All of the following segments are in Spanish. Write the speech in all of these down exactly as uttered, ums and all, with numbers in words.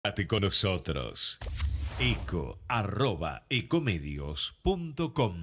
Comunicate con nosotros. eco arroba ecomedios punto com.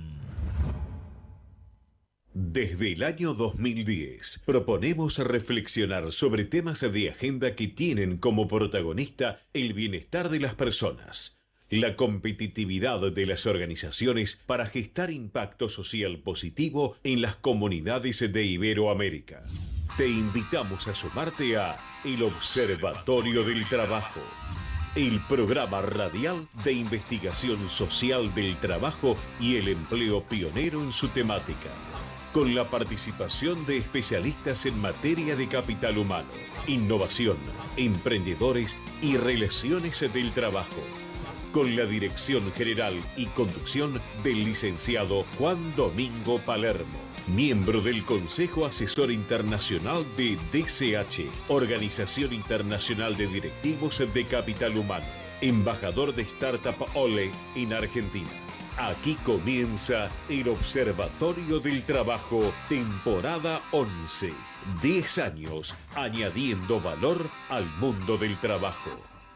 Desde el año dos mil diez proponemos reflexionar sobre temas de agenda que tienen como protagonista el bienestar de las personas, la competitividad de las organizaciones para gestar impacto social positivo en las comunidades de Iberoamérica. Te invitamos a sumarte a El Observatorio del Trabajo, el programa radial de investigación social del trabajo y el empleo pionero en su temática, con la participación de especialistas en materia de capital humano, innovación, emprendedores y relaciones del trabajo, con la dirección general y conducción del licenciado Juan Domingo Palermo, miembro del Consejo Asesor Internacional de D C H, Organización Internacional de Directivos de Capital Humano, embajador de Startup Ole en Argentina. Aquí comienza el Observatorio del Trabajo, temporada once. diez años añadiendo valor al mundo del trabajo.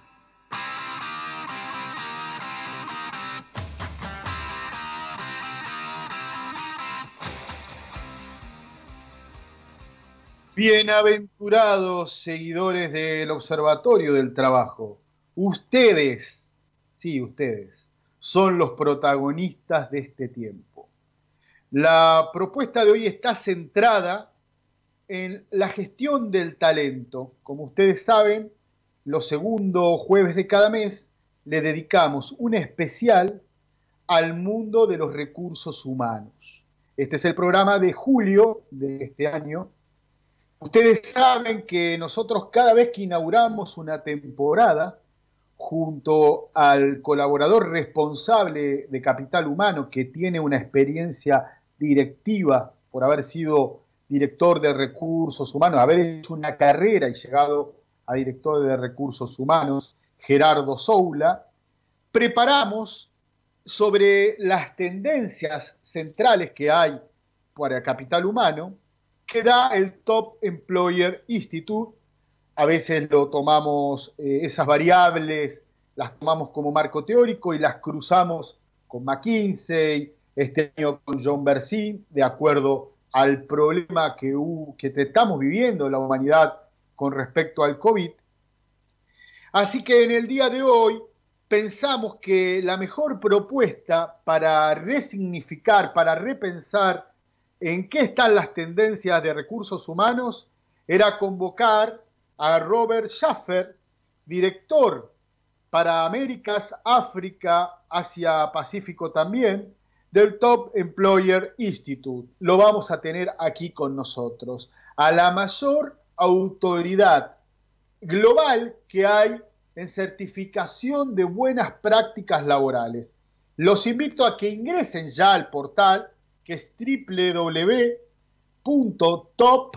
Bienaventurados seguidores del Observatorio del Trabajo. Ustedes, sí, ustedes, son los protagonistas de este tiempo. La propuesta de hoy está centrada en la gestión del talento. Como ustedes saben, los segundos jueves de cada mes le dedicamos un especial al mundo de los recursos humanos. Este es el programa de julio de este año. Ustedes saben que nosotros cada vez que inauguramos una temporada, junto al colaborador responsable de Capital Humano, que tiene una experiencia directiva por haber sido director de recursos humanos, haber hecho una carrera y llegado a director de recursos humanos, Gerardo Soula, preparamos sobre las tendencias centrales que hay para Capital Humano, que da el Top Employer Institute. A veces lo tomamos, eh, esas variables, las tomamos como marco teórico y las cruzamos con McKinsey, este año con John Bersih, de acuerdo al problema que, uh, que estamos viviendo la humanidad con respecto al COVID. Así que en el día de hoy pensamos que la mejor propuesta para resignificar, para repensar en qué están las tendencias de recursos humanos, era convocar a Robert Schaffer, director para Américas, África, Asia Pacífico también, del Top Employer Institute. Lo vamos a tener aquí con nosotros, a la mayor autoridad global que hay en certificación de buenas prácticas laborales. Los invito a que ingresen ya al portal, que es doble u doble u doble u punto top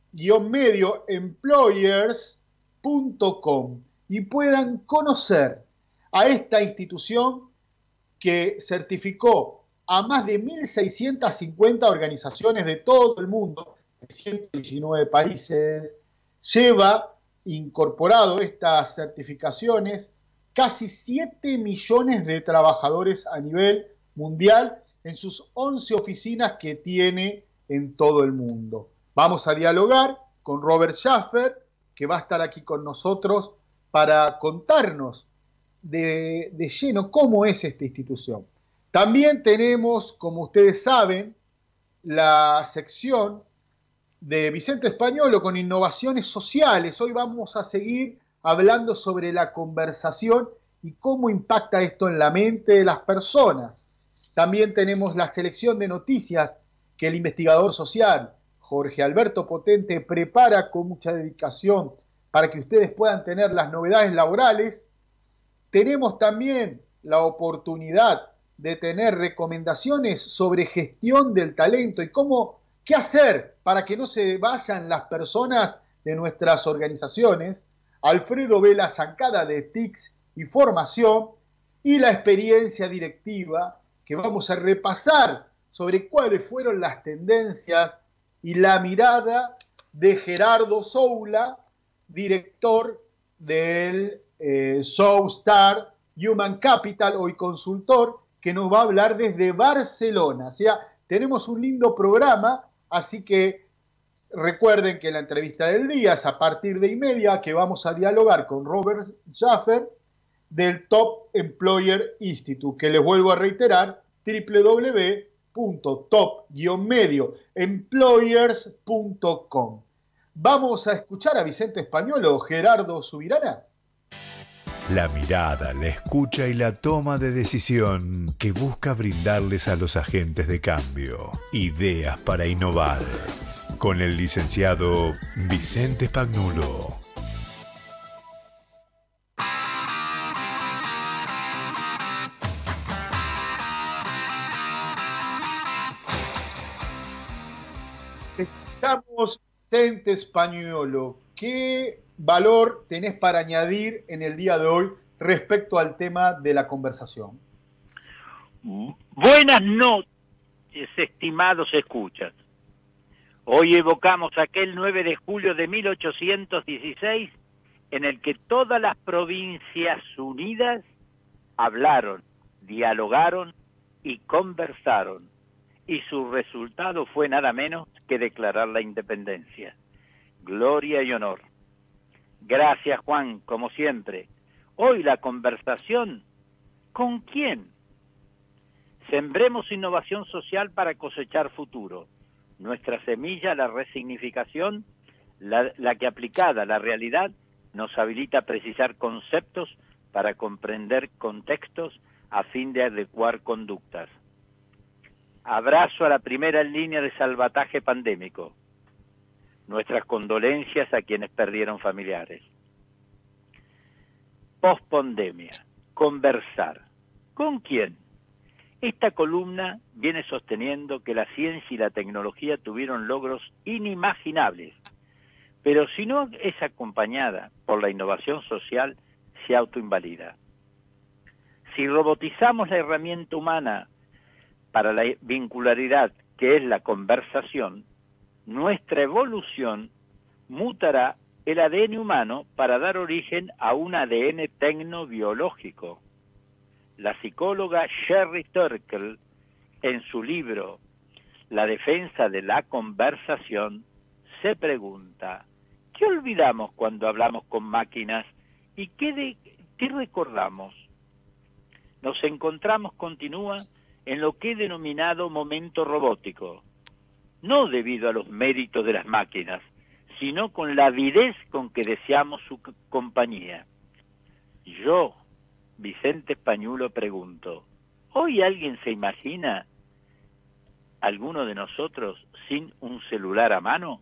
medio employers punto com y puedan conocer a esta institución que certificó a más de mil seiscientas cincuenta organizaciones de todo el mundo, de ciento diecinueve países. Lleva incorporado estas certificaciones casi siete millones de trabajadores a nivel mundial en sus once oficinas que tiene en todo el mundo. Vamos a dialogar con Robert Schaffer, que va a estar aquí con nosotros para contarnos de, de lleno cómo es esta institución. También tenemos, como ustedes saben, la sección de Vicente Españolo con innovaciones sociales. Hoy vamos a seguir hablando sobre la conversación y cómo impacta esto en la mente de las personas. También tenemos la selección de noticias que el investigador social Jorge Alberto Potente prepara con mucha dedicación para que ustedes puedan tener las novedades laborales. Tenemos también la oportunidad de tener recomendaciones sobre gestión del talento y cómo, qué hacer para que no se vayan las personas de nuestras organizaciones. Alfredo Vela Zancada de T I C S y Formación, y la experiencia directiva, que vamos a repasar sobre cuáles fueron las tendencias y la mirada de Gerardo Soula, director del eh, Soulstar Human Capital, hoy consultor, que nos va a hablar desde Barcelona. O sea, tenemos un lindo programa, así que recuerden que la entrevista del día es a partir de y media, que vamos a dialogar con Robert Jaffer del Top Employer Institute, que les vuelvo a reiterar, w w w punto top medio employers punto com. Vamos a escuchar a Vicente Español o Gerardo Subirana. La mirada, la escucha y la toma de decisión que busca brindarles a los agentes de cambio ideas para innovar. Con el licenciado Vicente Spagnuolo. Estamos, Vicente Spagnuolo, ¿qué valor tenés para añadir en el día de hoy respecto al tema de la conversación? Buenas noches, estimados escuchas. Hoy evocamos aquel nueve de julio de mil ochocientos dieciséis en el que todas las provincias unidas hablaron, dialogaron y conversaron, y su resultado fue nada menos que declarar la independencia. Gloria y honor. Gracias, Juan, como siempre. Hoy la conversación, ¿con quién? Sembremos innovación social para cosechar futuro. Nuestra semilla, la resignificación, la, la que aplicada a la realidad nos habilita a precisar conceptos para comprender contextos a fin de adecuar conductas. Abrazo a la primera línea de salvataje pandémico. Nuestras condolencias a quienes perdieron familiares. Pospandemia. Conversar. ¿Con quién? Esta columna viene sosteniendo que la ciencia y la tecnología tuvieron logros inimaginables, pero si no es acompañada por la innovación social, se autoinvalida. Si robotizamos la herramienta humana para la vincularidad, que es la conversación, nuestra evolución mutará el A D N humano para dar origen a un A D N tecnobiológico. La psicóloga Sherry Turkle, en su libro La defensa de la conversación, se pregunta, ¿qué olvidamos cuando hablamos con máquinas y qué, de, qué recordamos? Nos encontramos, continúa, en lo que he denominado momento robótico, no debido a los méritos de las máquinas, sino con la avidez con que deseamos su compañía. Yo, Vicente Spagnuolo, pregunto, ¿hoy alguien se imagina alguno de nosotros sin un celular a mano?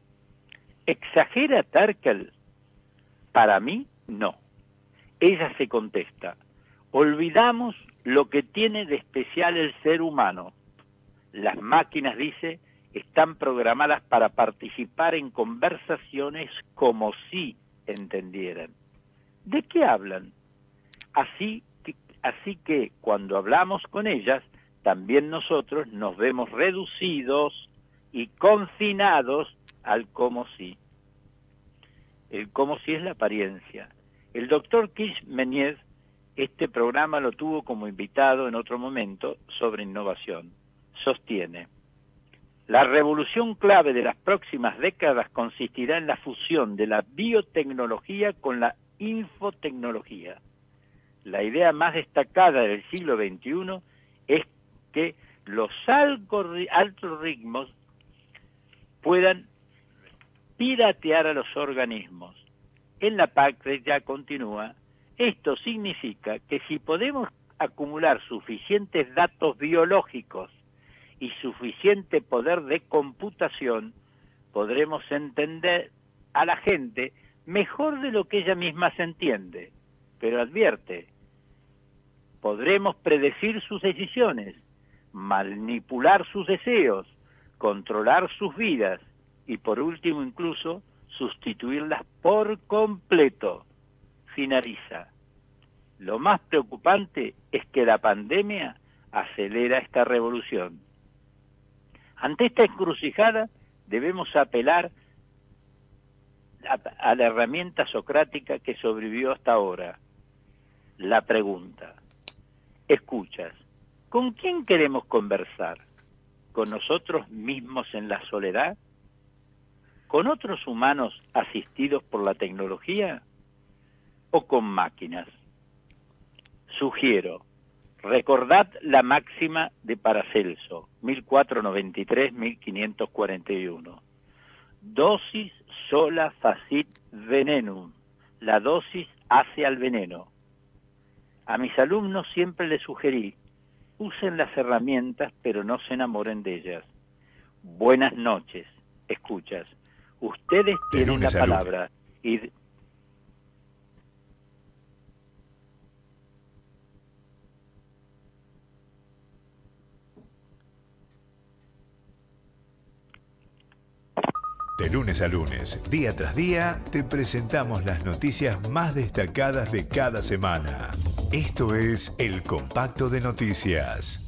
¿Exagera Turkle? Para mí, no. Ella se contesta, olvidamos lo que tiene de especial el ser humano. Las máquinas, dice, están programadas para participar en conversaciones como si entendieran. ¿De qué hablan? Así que, así que cuando hablamos con ellas, también nosotros nos vemos reducidos y confinados al como si. El como si es la apariencia. El doctor Kish Menyez, este programa lo tuvo como invitado en otro momento sobre innovación. Sostiene, la revolución clave de las próximas décadas consistirá en la fusión de la biotecnología con la infotecnología. La idea más destacada del siglo veintiuno es que los algoritmos puedan piratear a los organismos. En la P A C ya continúa, esto significa que si podemos acumular suficientes datos biológicos y suficiente poder de computación, podremos entender a la gente mejor de lo que ella misma se entiende. Pero advierte, podremos predecir sus decisiones, manipular sus deseos, controlar sus vidas y por último incluso sustituirlas por completo. Finaliza. Lo más preocupante es que la pandemia acelera esta revolución. Ante esta encrucijada debemos apelar a, a la herramienta socrática que sobrevivió hasta ahora. La pregunta. Escuchas, ¿con quién queremos conversar? ¿Con nosotros mismos en la soledad? ¿Con otros humanos asistidos por la tecnología? ¿O con máquinas? Sugiero, recordad la máxima de Paracelso, mil cuatrocientos noventa y tres a mil quinientos cuarenta y uno. Dosis sola facit venenum. La dosis hace al veneno. A mis alumnos siempre les sugerí, usen las herramientas, pero no se enamoren de ellas. Buenas noches, escuchas. Ustedes tienen la palabra y... De lunes a lunes, día tras día, te presentamos las noticias más destacadas de cada semana. Esto es El Compacto de Noticias.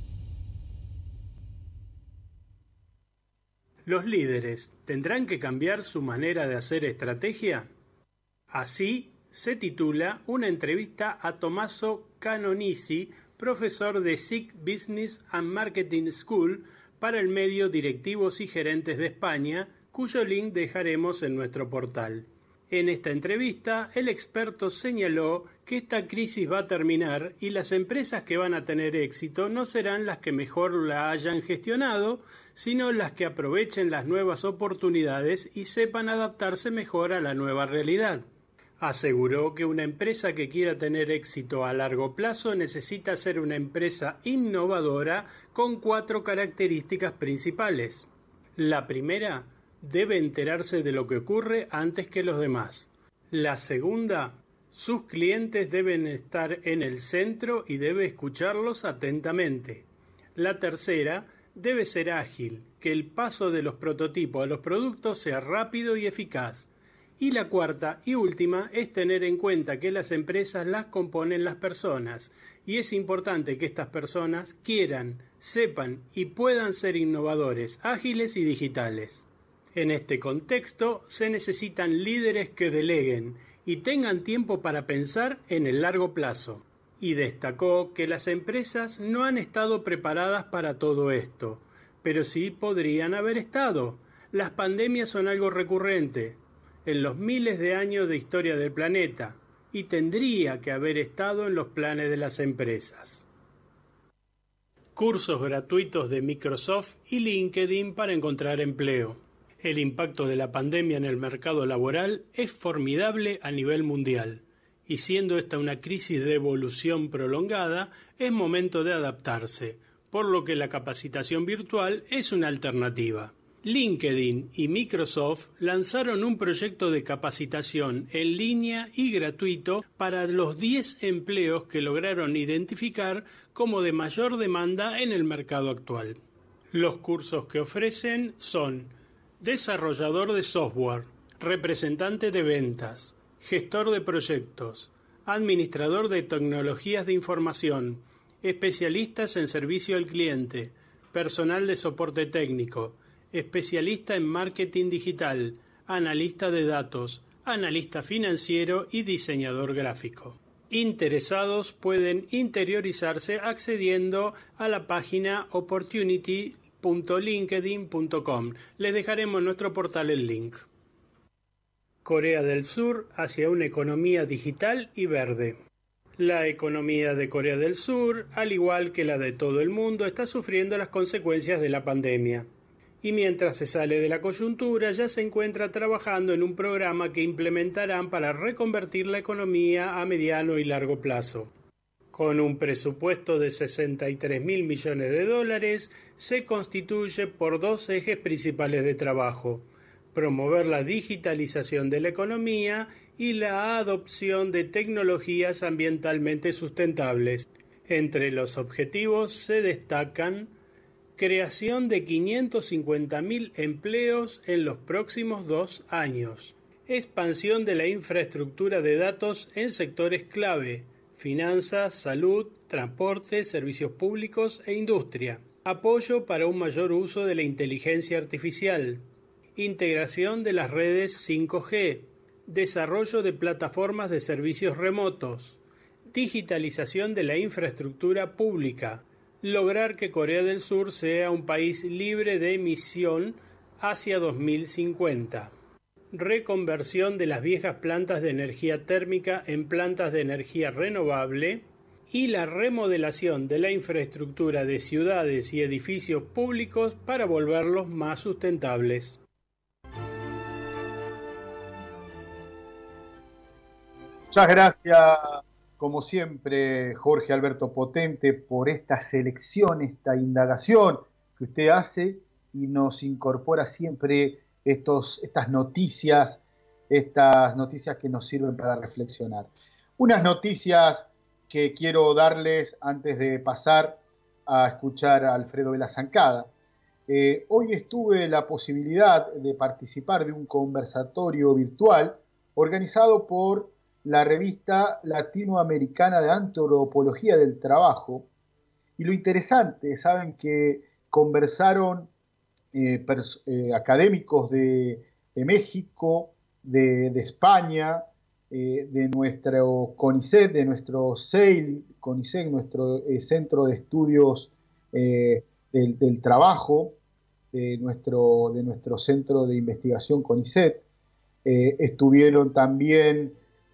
¿Los líderes tendrán que cambiar su manera de hacer estrategia? Así se titula una entrevista a Tommaso Canonisi, profesor de S I C Business and Marketing School, para el medio Directivos y Gerentes de España, cuyo link dejaremos en nuestro portal. En esta entrevista, el experto señaló que esta crisis va a terminar y las empresas que van a tener éxito no serán las que mejor la hayan gestionado, sino las que aprovechen las nuevas oportunidades y sepan adaptarse mejor a la nueva realidad. Aseguró que una empresa que quiera tener éxito a largo plazo necesita ser una empresa innovadora con cuatro características principales. La primera, debe enterarse de lo que ocurre antes que los demás. La segunda, sus clientes deben estar en el centro y debe escucharlos atentamente. La tercera, debe ser ágil, que el paso de los prototipos a los productos sea rápido y eficaz. Y la cuarta y última es tener en cuenta que las empresas las componen las personas y es importante que estas personas quieran, sepan y puedan ser innovadores, ágiles y digitales. En este contexto se necesitan líderes que deleguen y tengan tiempo para pensar en el largo plazo. Y destacó que las empresas no han estado preparadas para todo esto, pero sí podrían haber estado. Las pandemias son algo recurrente en los miles de años de historia del planeta y tendría que haber estado en los planes de las empresas. Cursos gratuitos de Microsoft y LinkedIn para encontrar empleo. El impacto de la pandemia en el mercado laboral es formidable a nivel mundial, y siendo esta una crisis de evolución prolongada, es momento de adaptarse, por lo que la capacitación virtual es una alternativa. LinkedIn y Microsoft lanzaron un proyecto de capacitación en línea y gratuito para los diez empleos que lograron identificar como de mayor demanda en el mercado actual. Los cursos que ofrecen son desarrollador de software, representante de ventas, gestor de proyectos, administrador de tecnologías de información, especialistas en servicio al cliente, personal de soporte técnico, especialista en marketing digital, analista de datos, analista financiero y diseñador gráfico. Interesados pueden interiorizarse accediendo a la página opportunity punto linkedin punto com. Les dejaremos en nuestro portal el link. Corea del Sur hacia una economía digital y verde. La economía de Corea del Sur, al igual que la de todo el mundo, está sufriendo las consecuencias de la pandemia. Y mientras se sale de la coyuntura, ya se encuentra trabajando en un programa que implementarán para reconvertir la economía a mediano y largo plazo. Con un presupuesto de sesenta y tres mil millones de dólares, se constituye por dos ejes principales de trabajo: promover la digitalización de la economía y la adopción de tecnologías ambientalmente sustentables. Entre los objetivos se destacan creación de quinientos cincuenta mil empleos en los próximos dos años, expansión de la infraestructura de datos en sectores clave, finanzas, salud, transporte, servicios públicos e industria, apoyo para un mayor uso de la inteligencia artificial, integración de las redes cinco G, desarrollo de plataformas de servicios remotos, digitalización de la infraestructura pública, lograr que Corea del Sur sea un país libre de emisión hacia dos mil cincuenta, reconversión de las viejas plantas de energía térmica en plantas de energía renovable y la remodelación de la infraestructura de ciudades y edificios públicos para volverlos más sustentables. Muchas gracias, como siempre, Jorge Alberto Potente, por esta selección, esta indagación que usted hace y nos incorpora siempre estos, estas noticias, estas noticias que nos sirven para reflexionar. Unas noticias que quiero darles antes de pasar a escuchar a Alfredo Vela Zancada. Eh, hoy estuve la posibilidad de participar de un conversatorio virtual organizado por la revista latinoamericana de antropología del trabajo. Y lo interesante, saben que conversaron eh, eh, académicos de, de México, de, de España, eh, de nuestro CONICET, de nuestro C E I L, CONICET, nuestro eh, Centro de Estudios eh, del, del Trabajo, de nuestro, de nuestro Centro de Investigación CONICET. Eh, estuvieron también...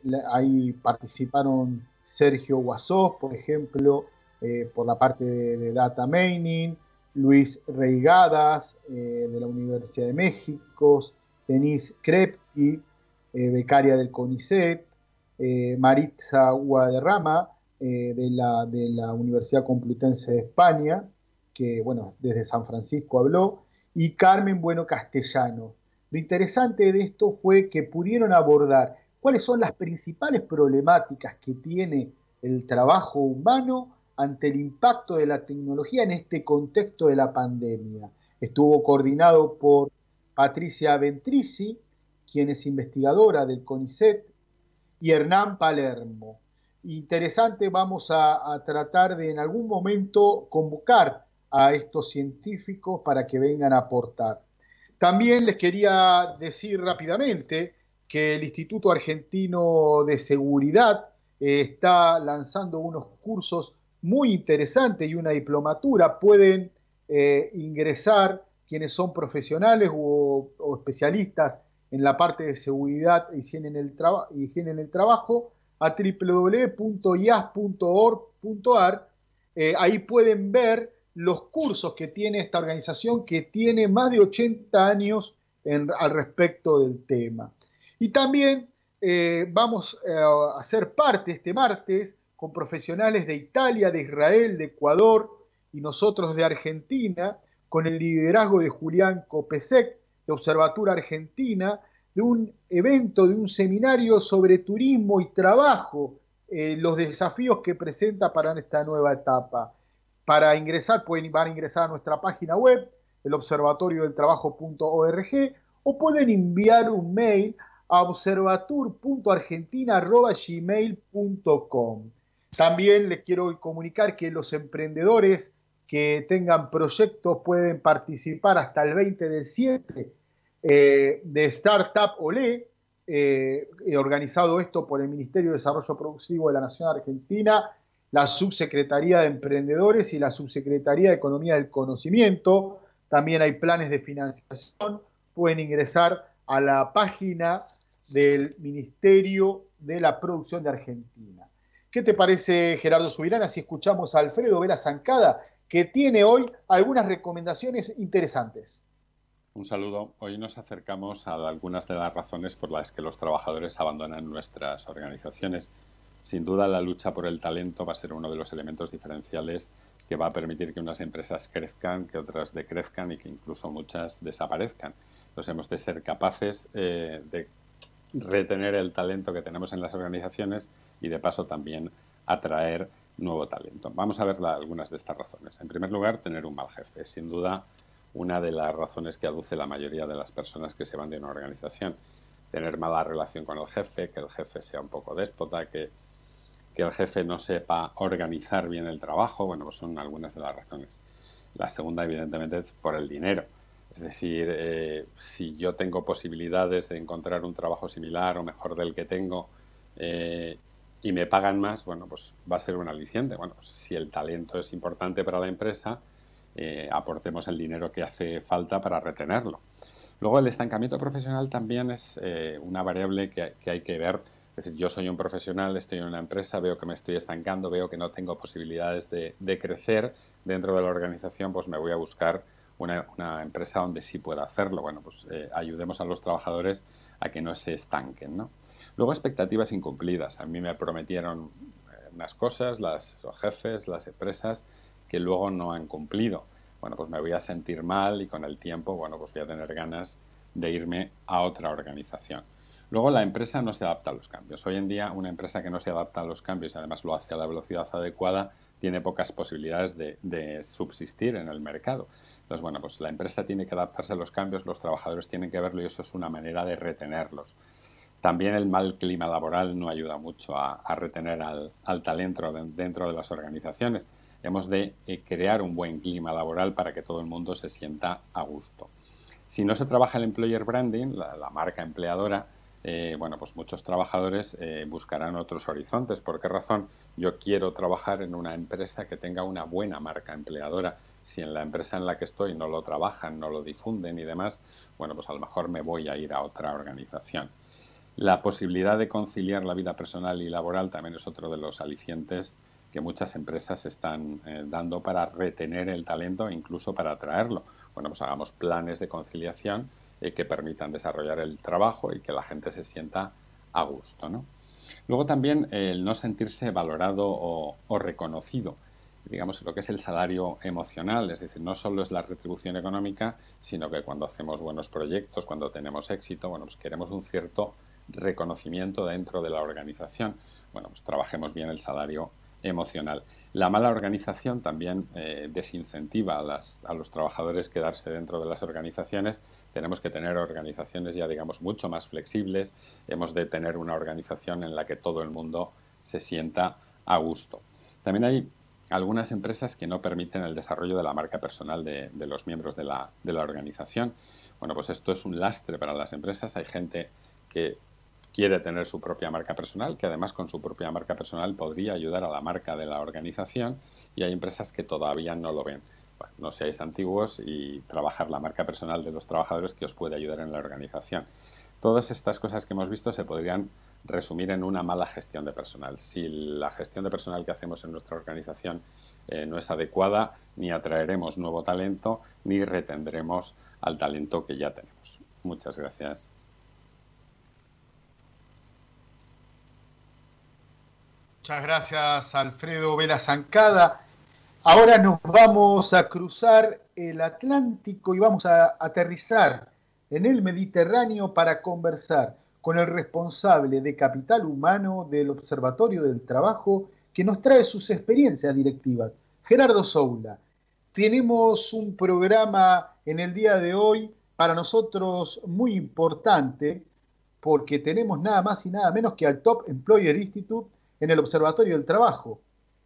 Ahí participaron Sergio Guasó, por ejemplo, eh, por la parte de, de Data Mining, Luis Reigadas, eh, de la Universidad de México, Denise Krepke, eh, becaria del CONICET, eh, Maritza Guadarrama, eh, de, la, de la Universidad Complutense de España, que, bueno, desde San Francisco habló, y Carmen Bueno Castellano. Lo interesante de esto fue que pudieron abordar cuáles son las principales problemáticas que tiene el trabajo humano ante el impacto de la tecnología en este contexto de la pandemia. Estuvo coordinado por Patricia Ventrici, quien es investigadora del CONICET, y Hernán Palermo. Interesante, vamos a, a tratar de en algún momento convocar a estos científicos para que vengan a aportar. También les quería decir rápidamente que el Instituto Argentino de Seguridad eh, está lanzando unos cursos muy interesantes y una diplomatura. Pueden eh, ingresar quienes son profesionales o, o especialistas en la parte de seguridad e higiene en el, traba, higiene en el trabajo a doble u doble u doble u punto i a s punto org punto a r. Eh, ahí pueden ver los cursos que tiene esta organización, que tiene más de ochenta años en, al respecto del tema. Y también eh, vamos eh, a hacer parte este martes con profesionales de Italia, de Israel, de Ecuador y nosotros de Argentina, con el liderazgo de Julián Kopesek, de Observatura Argentina, de un evento, de un seminario sobre turismo y trabajo, eh, los desafíos que presenta para esta nueva etapa. Para ingresar, pueden van a ingresar a nuestra página web, el observatorio del trabajo punto org, o pueden enviar un mail a observatur punto argentina arroba gmail punto com. También les quiero comunicar que los emprendedores que tengan proyectos pueden participar hasta el veinte del siete eh, de Startup Olé, eh, organizado esto por el Ministerio de Desarrollo Productivo de la Nación Argentina, la Subsecretaría de Emprendedores y la Subsecretaría de Economía del Conocimiento. También hay planes de financiación. Pueden ingresar a la página del Ministerio de la Producción de Argentina. ¿Qué te parece, Gerardo Subirana, si escuchamos a Alfredo Vela Zancada, que tiene hoy algunas recomendaciones interesantes? Un saludo. Hoy nos acercamos a algunas de las razones por las que los trabajadores abandonan nuestras organizaciones. Sin duda, la lucha por el talento va a ser uno de los elementos diferenciales que va a permitir que unas empresas crezcan, que otras decrezcan y que incluso muchas desaparezcan. Entonces, hemos de ser capaces eh, de retener el talento que tenemos en las organizaciones y, de paso, también atraer nuevo talento. Vamos a ver la, algunas de estas razones. En primer lugar, tener un mal jefe. Es, sin duda, una de las razones que aduce la mayoría de las personas que se van de una organización. Tener mala relación con el jefe, que el jefe sea un poco déspota, que que el jefe no sepa organizar bien el trabajo. Bueno, pues son algunas de las razones. La segunda, evidentemente, es por el dinero. Es decir, eh, si yo tengo posibilidades de encontrar un trabajo similar o mejor del que tengo eh, y me pagan más, bueno, pues va a ser un aliciente. Bueno, pues si el talento es importante para la empresa, eh, aportemos el dinero que hace falta para retenerlo. Luego, el estancamiento profesional también es eh, una variable que, que hay que ver. Es decir, yo soy un profesional, estoy en una empresa, veo que me estoy estancando, veo que no tengo posibilidades de, de crecer dentro de la organización, pues me voy a buscar Una, una empresa donde sí pueda hacerlo. Bueno, pues eh, ayudemos a los trabajadores a que no se estanquen, ¿no? Luego, expectativas incumplidas. A mí me prometieron eh, unas cosas, las, los jefes, las empresas, que luego no han cumplido. Bueno, pues me voy a sentir mal y con el tiempo, bueno, pues voy a tener ganas de irme a otra organización. Luego, la empresa no se adapta a los cambios. Hoy en día, una empresa que no se adapta a los cambios y además lo hace a la velocidad adecuada, tiene pocas posibilidades de, de subsistir en el mercado. Entonces, bueno, pues la empresa tiene que adaptarse a los cambios, los trabajadores tienen que verlo y eso es una manera de retenerlos. También el mal clima laboral no ayuda mucho a, a retener al, al talento de, dentro de las organizaciones. Hemos de eh, crear un buen clima laboral para que todo el mundo se sienta a gusto. Si no se trabaja el employer branding, la, la marca empleadora, Eh, bueno, pues muchos trabajadores eh, buscarán otros horizontes. ¿Por qué razón? Yo quiero trabajar en una empresa que tenga una buena marca empleadora. Si en la empresa en la que estoy no lo trabajan, no lo difunden y demás, bueno, pues a lo mejor me voy a ir a otra organización. La posibilidad de conciliar la vida personal y laboral también es otro de los alicientes que muchas empresas están eh, dando para retener el talento e incluso para atraerlo. Bueno, pues hagamos planes de conciliación que permitan desarrollar el trabajo y que la gente se sienta a gusto, ¿no? Luego también el no sentirse valorado o, o reconocido, digamos lo que es el salario emocional, es decir, no solo es la retribución económica, sino que cuando hacemos buenos proyectos, cuando tenemos éxito, bueno, pues queremos un cierto reconocimiento dentro de la organización. Bueno, pues trabajemos bien el salario emocional. La mala organización también eh, desincentiva a, las, a los trabajadores quedarse dentro de las organizaciones. Tenemos que tener organizaciones ya, digamos, mucho más flexibles. Hemos de tener una organización en la que todo el mundo se sienta a gusto. También hay algunas empresas que no permiten el desarrollo de la marca personal de, de los miembros de la, de la organización. Bueno, pues esto es un lastre para las empresas. Hay gente que quiere tener su propia marca personal, que además con su propia marca personal podría ayudar a la marca de la organización, y hay empresas que todavía no lo ven. Bueno, no seáis antiguos y trabajar la marca personal de los trabajadores que os puede ayudar en la organización. Todas estas cosas que hemos visto se podrían resumir en una mala gestión de personal. Si la gestión de personal que hacemos en nuestra organización eh, no es adecuada, ni atraeremos nuevo talento, ni retendremos al talento que ya tenemos. Muchas gracias. Muchas gracias, Alfredo Vela Zancada. Ahora nos vamos a cruzar el Atlántico y vamos a aterrizar en el Mediterráneo para conversar con el responsable de Capital Humano del Observatorio del Trabajo, que nos trae sus experiencias directivas, Gerardo Soula. Tenemos un programa en el día de hoy para nosotros muy importante, porque tenemos nada más y nada menos que al Top Employer Institute en el Observatorio del Trabajo.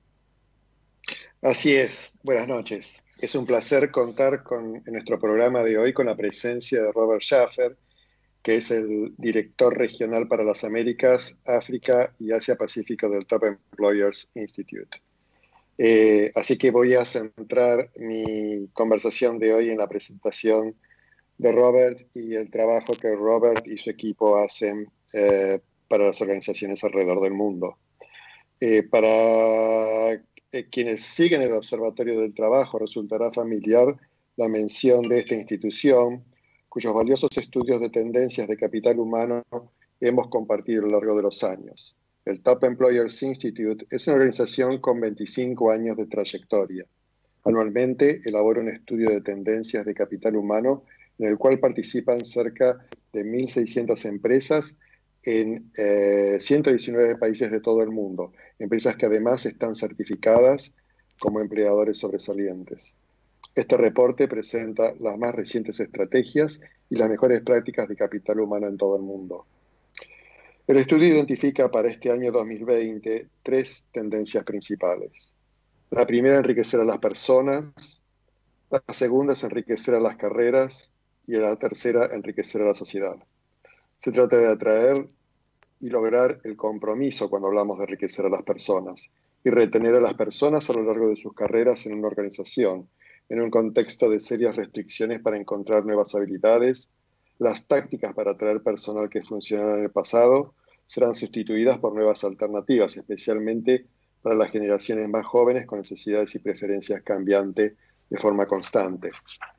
Así es, buenas noches. Es un placer contar con, en nuestro programa de hoy con la presencia de Robert Schaffer, que es el director regional para las Américas, África y Asia-Pacífico del Top Employers Institute. Eh, así que voy a centrar mi conversación de hoy en la presentación de Robert y el trabajo que Robert y su equipo hacen eh, para las organizaciones alrededor del mundo. Eh, para eh, quienes siguen el Observatorio del Trabajo resultará familiar la mención de esta institución, cuyos valiosos estudios de tendencias de capital humano hemos compartido a lo largo de los años. El Top Employers Institute es una organización con veinticinco años de trayectoria. Anualmente elabora un estudio de tendencias de capital humano en el cual participan cerca de mil seiscientas empresas en eh, ciento diecinueve países de todo el mundo, empresas que además están certificadas como empleadores sobresalientes. Este reporte presenta las más recientes estrategias y las mejores prácticas de capital humano en todo el mundo. El estudio identifica para este año dos mil veinte tres tendencias principales. La primera, enriquecer a las personas. La segunda es enriquecer a las carreras. y la tercera, enriquecer a la sociedad. Se trata de atraer y lograr el compromiso cuando hablamos de enriquecer a las personas y retener a las personas a lo largo de sus carreras en una organización, en un contexto de serias restricciones para encontrar nuevas habilidades. Las tácticas para atraer personal que funcionaron en el pasado serán sustituidas por nuevas alternativas, especialmente para las generaciones más jóvenes con necesidades y preferencias cambiantes de forma constante.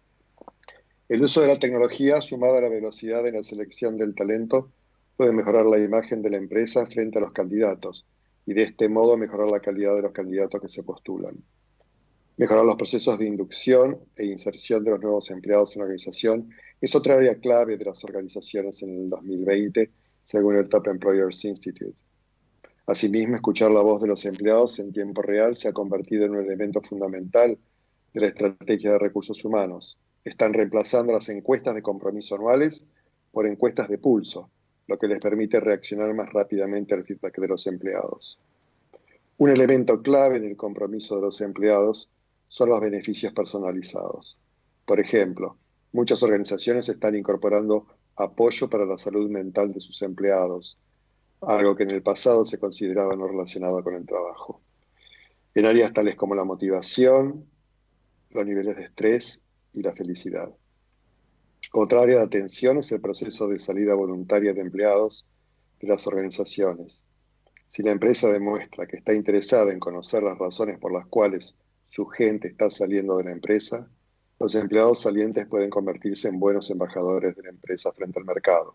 El uso de la tecnología, sumado a la velocidad en la selección del talento, puede mejorar la imagen de la empresa frente a los candidatos y de este modo mejorar la calidad de los candidatos que se postulan. Mejorar los procesos de inducción e inserción de los nuevos empleados en la organización es otra área clave de las organizaciones en el dos mil veinte, según el Top Employers Institute. Asimismo, escuchar la voz de los empleados en tiempo real se ha convertido en un elemento fundamental de la estrategia de recursos humanos. Están reemplazando las encuestas de compromiso anuales por encuestas de pulso, lo que les permite reaccionar más rápidamente al feedback de los empleados. Un elemento clave en el compromiso de los empleados son los beneficios personalizados. Por ejemplo, muchas organizaciones están incorporando apoyo para la salud mental de sus empleados, algo que en el pasado se consideraba no relacionado con el trabajo. En áreas tales como la motivación, los niveles de estrés y la felicidad. Otra área de atención es el proceso de salida voluntaria de empleados de las organizaciones. Si la empresa demuestra que está interesada en conocer las razones por las cuales su gente está saliendo de la empresa, los empleados salientes pueden convertirse en buenos embajadores de la empresa frente al mercado.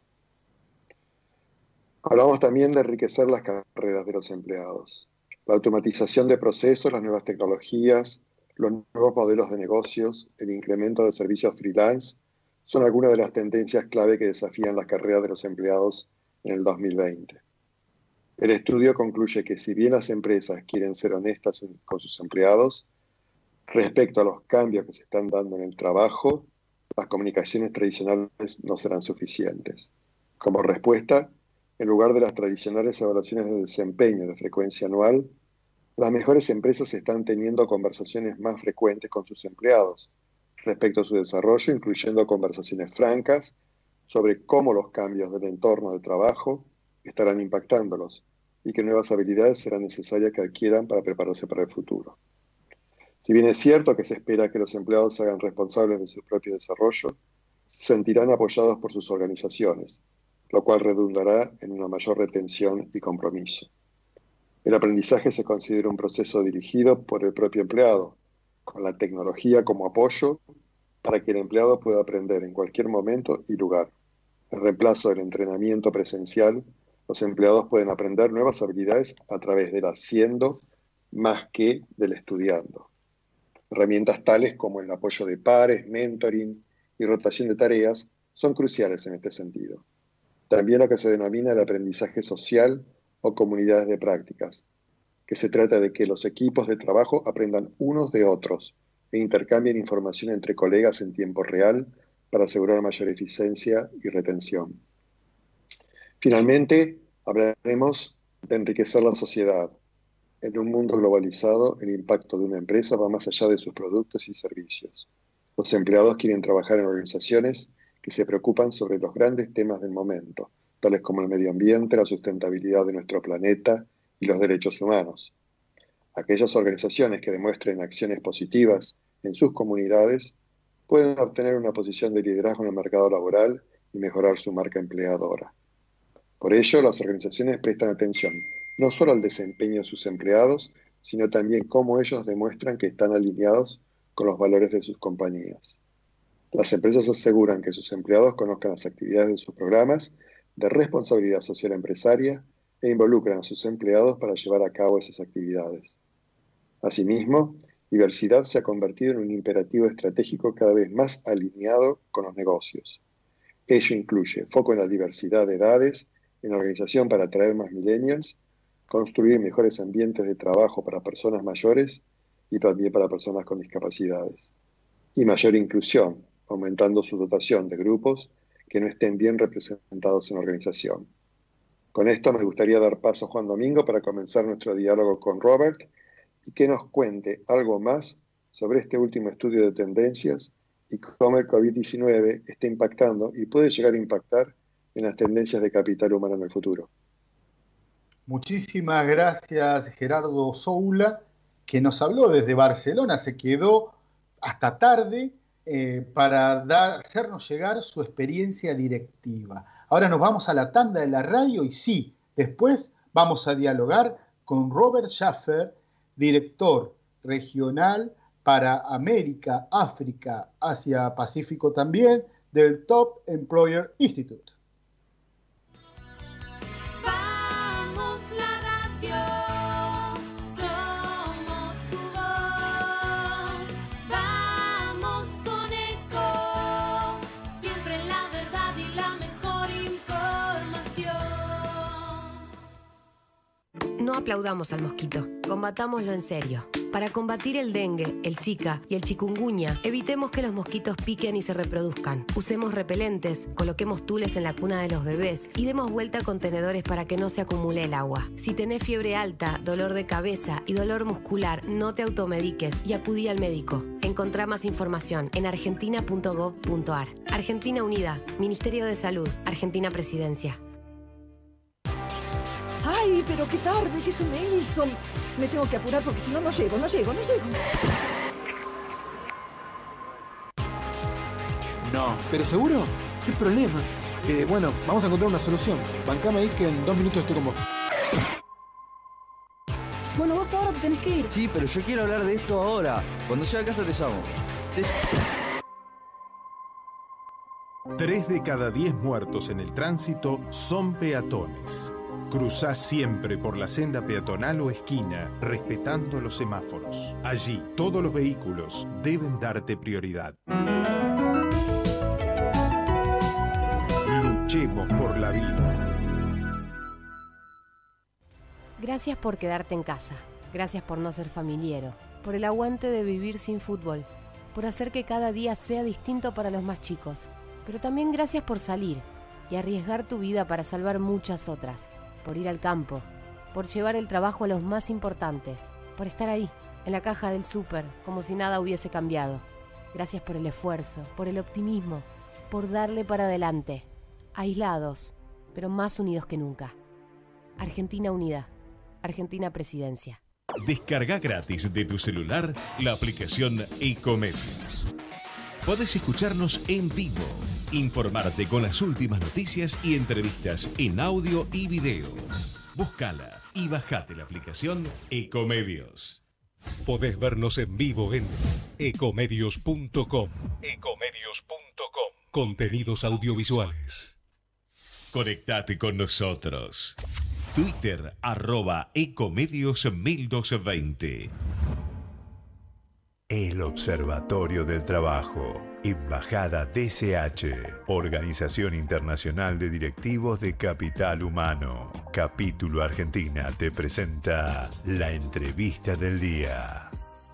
Hablamos también de enriquecer las carreras de los empleados. La automatización de procesos, las nuevas tecnologías, los nuevos modelos de negocios, el incremento de servicios freelance, son algunas de las tendencias clave que desafían las carreras de los empleados en el dos mil veinte. El estudio concluye que si bien las empresas quieren ser honestas con sus empleados, respecto a los cambios que se están dando en el trabajo, las comunicaciones tradicionales no serán suficientes. Como respuesta, en lugar de las tradicionales evaluaciones de desempeño de frecuencia anual, las mejores empresas están teniendo conversaciones más frecuentes con sus empleados respecto a su desarrollo, incluyendo conversaciones francas sobre cómo los cambios del entorno de trabajo estarán impactándolos y qué nuevas habilidades serán necesarias que adquieran para prepararse para el futuro. Si bien es cierto que se espera que los empleados se hagan responsables de su propio desarrollo, se sentirán apoyados por sus organizaciones, lo cual redundará en una mayor retención y compromiso. El aprendizaje se considera un proceso dirigido por el propio empleado, con la tecnología como apoyo para que el empleado pueda aprender en cualquier momento y lugar. En reemplazo del entrenamiento presencial, los empleados pueden aprender nuevas habilidades a través del haciendo más que del estudiando. Herramientas tales como el apoyo de pares, mentoring y rotación de tareas son cruciales en este sentido. También lo que se denomina el aprendizaje social o comunidades de prácticas, que se trata de que los equipos de trabajo aprendan unos de otros e intercambien información entre colegas en tiempo real para asegurar mayor eficiencia y retención. Finalmente, hablaremos de enriquecer la sociedad. En un mundo globalizado, el impacto de una empresa va más allá de sus productos y servicios. Los empleados quieren trabajar en organizaciones que se preocupan sobre los grandes temas del momento, tales como el medio ambiente, la sustentabilidad de nuestro planeta y los derechos humanos. Aquellas organizaciones que demuestren acciones positivas en sus comunidades pueden obtener una posición de liderazgo en el mercado laboral y mejorar su marca empleadora. Por ello, las organizaciones prestan atención no solo al desempeño de sus empleados, sino también cómo ellos demuestran que están alineados con los valores de sus compañías. Las empresas aseguran que sus empleados conozcan las actividades de sus programas de responsabilidad social empresaria e involucran a sus empleados para llevar a cabo esas actividades. Asimismo, diversidad se ha convertido en un imperativo estratégico cada vez más alineado con los negocios. Ello incluye foco en la diversidad de edades en la organización para atraer más millennials, construir mejores ambientes de trabajo para personas mayores y también para personas con discapacidades, y mayor inclusión, aumentando su dotación de grupos que no estén bien representados en la organización. Con esto me gustaría dar paso a Juan Domingo para comenzar nuestro diálogo con Robert y que nos cuente algo más sobre este último estudio de tendencias y cómo el COVID diecinueve está impactando y puede llegar a impactar en las tendencias de capital humano en el futuro. Muchísimas gracias, Gerardo Soula, que nos habló desde Barcelona, se quedó hasta tarde eh, para dar, hacernos llegar su experiencia directiva. Ahora nos vamos a la tanda de la radio y sí, después vamos a dialogar con Robert Schaffer, director regional para América, África, Asia, Pacífico también, del Top Employer Institute. Vamos la radio, somos tu voz. Vamos con Eco, siempre la verdad y la mejor información. No aplaudamos al mosquito, combatámoslo en serio. Para combatir el dengue, el zika y el chikungunya, evitemos que los mosquitos piquen y se reproduzcan. Usemos repelentes, coloquemos tules en la cuna de los bebés y demos vuelta a contenedores para que no se acumule el agua. Si tenés fiebre alta, dolor de cabeza y dolor muscular, no te automediques y acudí al médico. Encontrá más información en argentina punto gov punto ar. Argentina Unida, Ministerio de Salud, Argentina Presidencia. ¡Ay, pero qué tarde! ¿Qué se me hizo? Me tengo que apurar porque si no, no llego, no llego, no llego. No, ¿pero seguro? ¿Qué problema? Eh, bueno, vamos a encontrar una solución. Bancame ahí que en dos minutos estoy con vos. Bueno, vos ahora te tenés que ir. Sí, pero yo quiero hablar de esto ahora. Cuando llegue a casa te llamo. Te... Tres de cada diez muertos en el tránsito son peatones. Cruzá siempre por la senda peatonal o esquina, respetando los semáforos. Allí, todos los vehículos deben darte prioridad. Luchemos por la vida. Gracias por quedarte en casa. Gracias por no ser familiero. Por el aguante de vivir sin fútbol. Por hacer que cada día sea distinto para los más chicos. Pero también gracias por salir y arriesgar tu vida para salvar muchas otras. Por ir al campo, por llevar el trabajo a los más importantes, por estar ahí, en la caja del súper, como si nada hubiese cambiado. Gracias por el esfuerzo, por el optimismo, por darle para adelante. Aislados, pero más unidos que nunca. Argentina Unida, Argentina Presidencia. Descarga gratis de tu celular la aplicación Ecomedios. Podés escucharnos en vivo, informarte con las últimas noticias y entrevistas en audio y video. Búscala y bajate la aplicación Ecomedios. Podés vernos en vivo en ecomedios punto com. ecomedios punto com. Contenidos audiovisuales. Conectate con nosotros. Twitter arroba Ecomedios mil doscientos veinte. El Observatorio del Trabajo, Embajada D C H, Organización Internacional de Directivos de Capital Humano, Capítulo Argentina, te presenta la entrevista del día.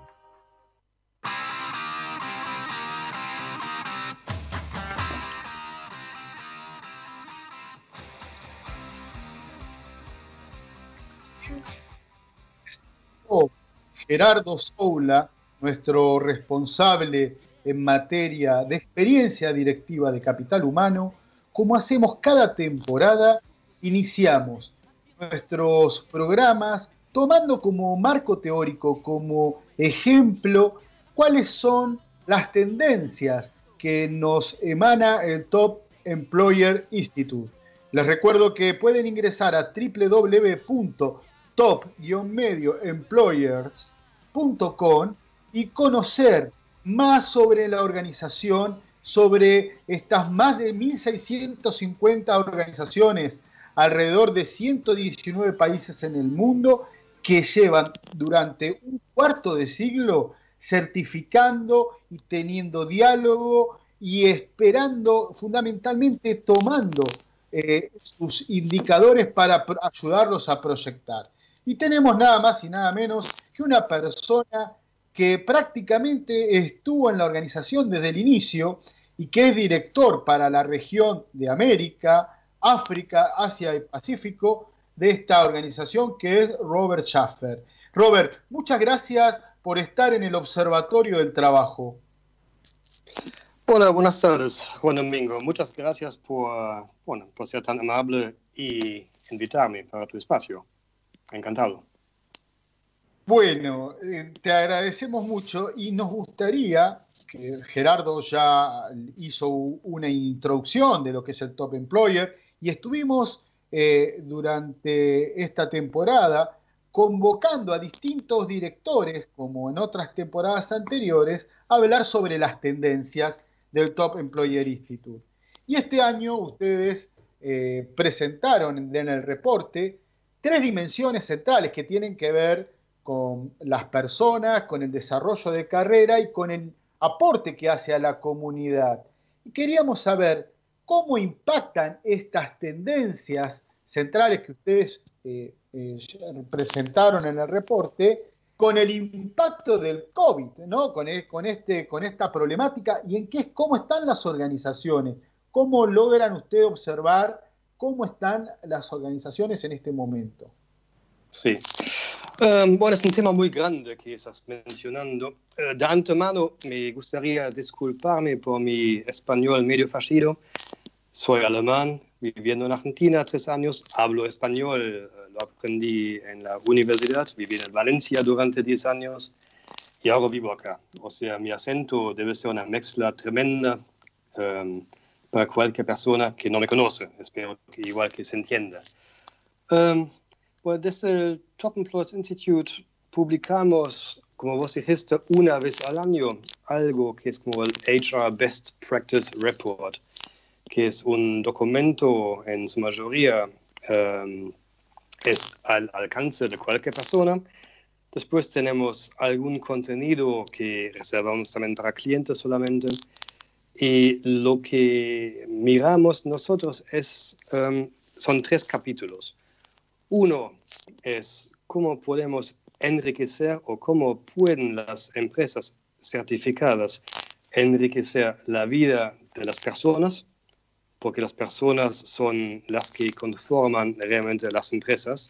Oh, Gerardo Soula, nuestro responsable en materia de experiencia directiva de Capital Humano, como hacemos cada temporada, iniciamos nuestros programas tomando como marco teórico, como ejemplo, cuáles son las tendencias que nos emana el Top Employer Institute. Les recuerdo que pueden ingresar a doble u doble u doble u punto top medio employers punto com y conocer más sobre la organización, sobre estas más de mil seiscientas cincuenta organizaciones, alrededor de ciento diecinueve países en el mundo, que llevan durante un cuarto de siglo certificando y teniendo diálogo y esperando, fundamentalmente tomando eh, sus indicadores para ayudarlos a proyectar. Y tenemos nada más y nada menos que una persona que prácticamente estuvo en la organización desde el inicio y que es director para la región de América, África, Asia y Pacífico de esta organización, que es Robert Schaffer. Robert, muchas gracias por estar en el Observatorio del Trabajo. Hola, buenas tardes, Juan Domingo. Muchas gracias por, bueno, por ser tan amable y invitarme para tu espacio. Encantado. Bueno, eh, te agradecemos mucho y nos gustaría, que Gerardo ya hizo una introducción de lo que es el Top Employer y estuvimos eh, durante esta temporada convocando a distintos directores, como en otras temporadas anteriores, a hablar sobre las tendencias del Top Employer Institute. Y este año ustedes eh, presentaron en el reporte tres dimensiones centrales que tienen que ver con las personas, con el desarrollo de carrera y con el aporte que hace a la comunidad. Y queríamos saber cómo impactan estas tendencias centrales que ustedes eh, eh, presentaron en el reporte con el impacto del COVID, ¿no? Con, con, este, con esta problemática y en qué, cómo están las organizaciones, cómo logran ustedes observar cómo están las organizaciones en este momento. Sí. Um, bueno, es un tema muy grande que estás mencionando. Uh, de antemano, me gustaría disculparme por mi español medio fallido. Soy alemán, viviendo en Argentina tres años, hablo español, uh, lo aprendí en la universidad, viví en Valencia durante diez años y ahora vivo acá. O sea, mi acento debe ser una mezcla tremenda um, para cualquier persona que no me conoce. Espero que igual que se entienda. Um, Pues desde el Top Employers Institute publicamos, como vos dijiste, una vez al año algo que es como el H R Best Practice Report, que es un documento en su mayoría um, es al alcance de cualquier persona. Después tenemos algún contenido que reservamos también para clientes solamente. Y lo que miramos nosotros es, um, son tres capítulos. Uno es cómo podemos enriquecer o cómo pueden las empresas certificadas enriquecer la vida de las personas, porque las personas son las que conforman realmente las empresas.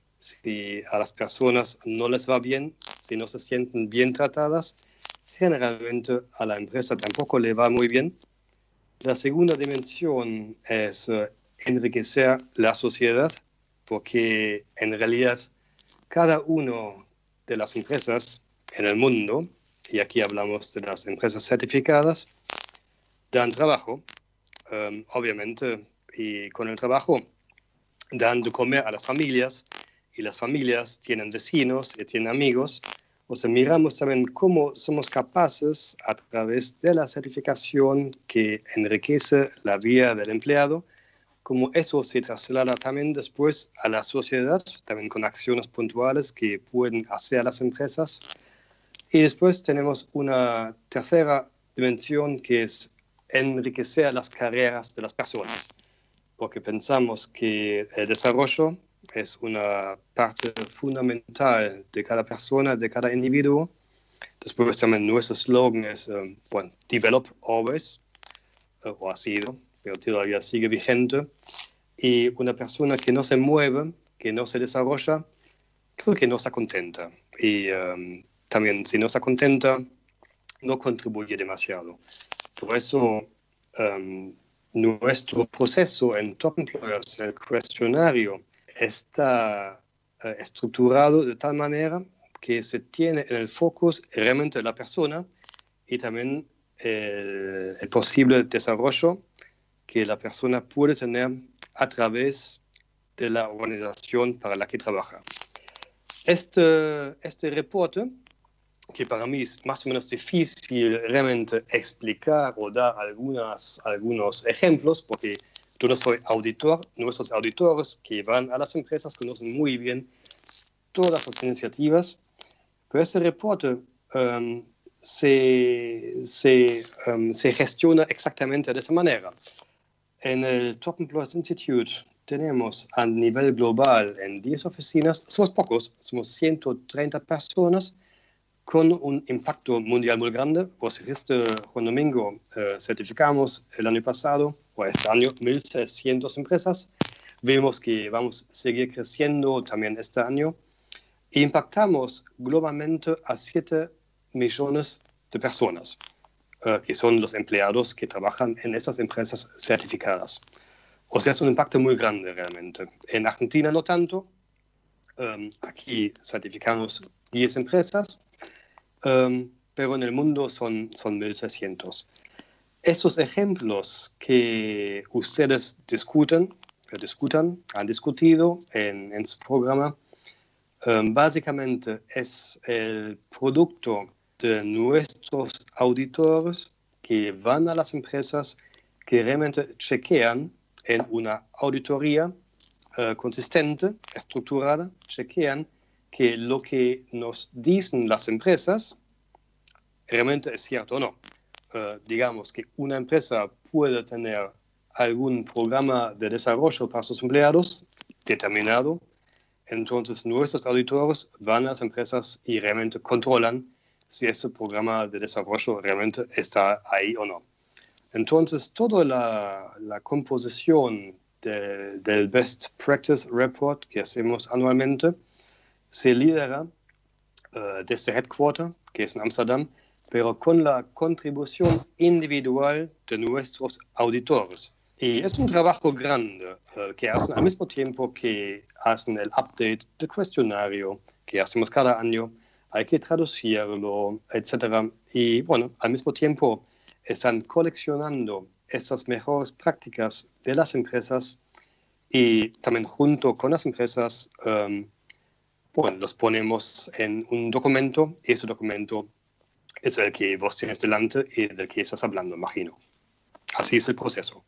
Si a las personas no les va bien, si no se sienten bien tratadas, generalmente a la empresa tampoco le va muy bien. La segunda dimensión es uh, enriquecer la sociedad, porque en realidad cada una de las empresas en el mundo, y aquí hablamos de las empresas certificadas, dan trabajo, um, obviamente, y con el trabajo dan de comer a las familias, y las familias tienen vecinos y tienen amigos. O sea, miramos también cómo somos capaces, a través de la certificación que enriquece la vida del empleado, cómo eso se traslada también después a la sociedad, también con acciones puntuales que pueden hacer las empresas. Y después tenemos una tercera dimensión que es enriquecer las carreras de las personas, porque pensamos que el desarrollo es una parte fundamental de cada persona, de cada individuo. Después también nuestro slogan es, um, bueno, develop always, uh, o ha sido, pero todavía sigue vigente. Y una persona que no se mueve, que no se desarrolla, creo que no está contenta. Y um, también si no está contenta, no contribuye demasiado. Por eso, um, nuestro proceso en Top Employers, el cuestionario, está uh, estructurado de tal manera que se tiene en el foco realmente la persona y también el, el posible desarrollo que la persona puede tener a través de la organización para la que trabaja. Este, este reporte, que para mí es más o menos difícil realmente explicar o dar algunas, algunos ejemplos, porque yo no soy auditor, nuestros auditores que van a las empresas conocen muy bien todas las iniciativas, pero este reporte um, se, se, um, se gestiona exactamente de esa manera. En el Top Employers Institute tenemos a nivel global en diez oficinas, somos pocos, somos ciento treinta personas con un impacto mundial muy grande. Vos dijiste, Juan Domingo, eh, certificamos el año pasado, o este año, mil seiscientas empresas. Vemos que vamos a seguir creciendo también este año. E impactamos globalmente a siete millones de personas. uh, que son los empleados que trabajan en esas empresas certificadas. O sea, es un impacto muy grande realmente. En Argentina no tanto. Um, aquí certificamos diez empresas, um, pero en el mundo son, son mil seiscientos. Esos ejemplos que ustedes discuten, que discutan, han discutido en, en su programa, um, básicamente es el producto de nuestros auditores que van a las empresas, que realmente chequean en una auditoría uh, consistente, estructurada, chequean que lo que nos dicen las empresas realmente es cierto o no. Uh, digamos que una empresa puede tener algún programa de desarrollo para sus empleados determinado, entonces nuestros auditores van a las empresas y realmente controlan si ese programa de desarrollo realmente está ahí o no. Entonces, toda la, la composición de, del Best Practice Report que hacemos anualmente se lidera uh, desde Headquarter, que es en Amsterdam, pero con la contribución individual de nuestros auditores. Y es un trabajo grande uh, que hacen al mismo tiempo que hacen el update del cuestionario que hacemos cada año. Hay que traducirlo, etcétera. Y bueno, al mismo tiempo están coleccionando esas mejores prácticas de las empresas y también junto con las empresas, um, bueno, los ponemos en un documento y ese documento es el que vos tienes delante y del que estás hablando, imagino. Así es el proceso.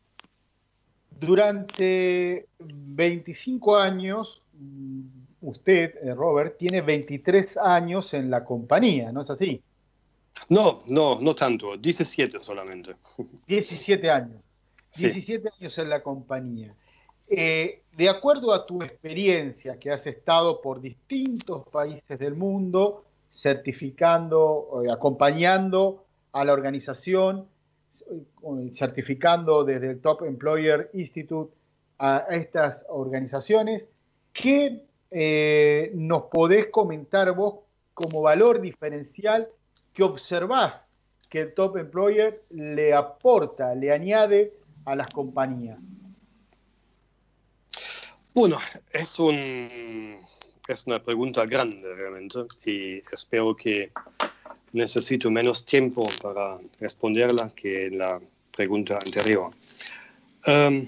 Durante veinticinco años, usted, Robert, tiene veintitrés años en la compañía, ¿no es así? No, no, no tanto, diecisiete solamente. diecisiete años. Sí. diecisiete años en la compañía. Eh, de acuerdo a tu experiencia, que has estado por distintos países del mundo, certificando, eh, acompañando a la organización, eh, certificando desde el Top Employer Institute a estas organizaciones, ¿qué eh, nos podés comentar vos como valor diferencial que observás que el Top Employer le aporta, le añade a las compañías? Bueno, es, un, es una pregunta grande realmente y espero que necesito menos tiempo para responderla que en la pregunta anterior. Um,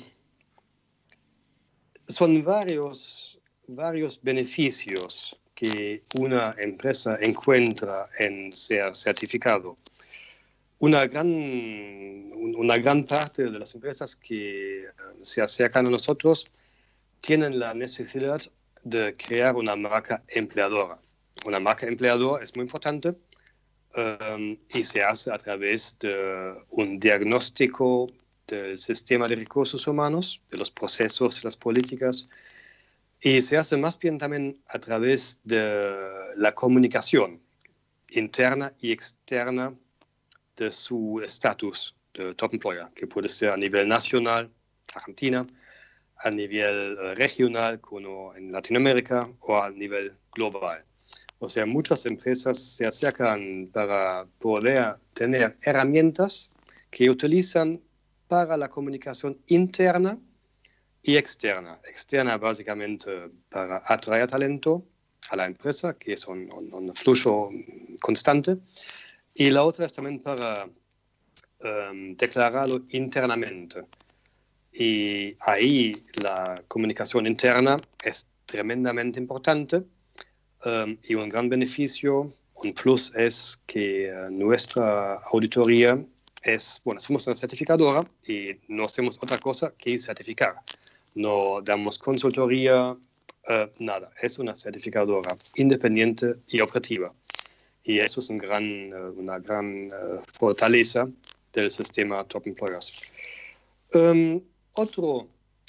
son varios, varios beneficios que una empresa encuentra en ser certificado. Una gran, una gran parte de las empresas que se acercan a nosotros tienen la necesidad de crear una marca empleadora. Una marca empleadora es muy importante um, y se hace a través de un diagnóstico del sistema de recursos humanos, de los procesos, las políticas, y se hace más bien también a través de la comunicación interna y externa de su estatus de top employer, que puede ser a nivel nacional, Argentina, a nivel uh, regional, como en Latinoamérica, o a nivel global. O sea, muchas empresas se acercan para poder tener herramientas que utilizan para la comunicación interna y externa. Externa básicamente para atraer talento a la empresa, que es un, un, un flujo constante, y la otra es también para um, declararlo internamente. Y ahí la comunicación interna es tremendamente importante um, y un gran beneficio, un plus es que uh, nuestra auditoría es, bueno, somos una certificadora y no hacemos otra cosa que certificar. No damos consultoría, uh, nada. Es una certificadora independiente y objetiva. Y eso es un gran, uh, una gran uh, fortaleza del sistema Top Employers. Um, Otro,